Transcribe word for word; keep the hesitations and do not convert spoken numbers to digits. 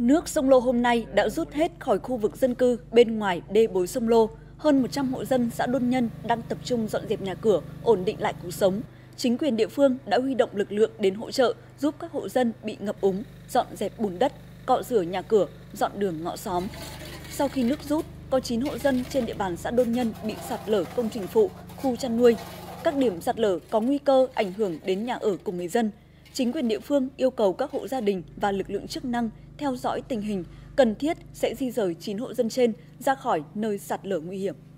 Nước sông Lô hôm nay đã rút hết khỏi khu vực dân cư bên ngoài đê bối sông Lô. Hơn một trăm hộ dân xã Đôn Nhân đang tập trung dọn dẹp nhà cửa, ổn định lại cuộc sống. Chính quyền địa phương đã huy động lực lượng đến hỗ trợ giúp các hộ dân bị ngập úng, dọn dẹp bùn đất, cọ rửa nhà cửa, dọn đường ngõ xóm. Sau khi nước rút, có chín hộ dân trên địa bàn xã Đôn Nhân bị sạt lở công trình phụ, khu chăn nuôi. Các điểm sạt lở có nguy cơ ảnh hưởng đến nhà ở của người dân. Chính quyền địa phương yêu cầu các hộ gia đình và lực lượng chức năng theo dõi tình hình, cần thiết sẽ di rời chín hộ dân trên ra khỏi nơi sạt lở nguy hiểm.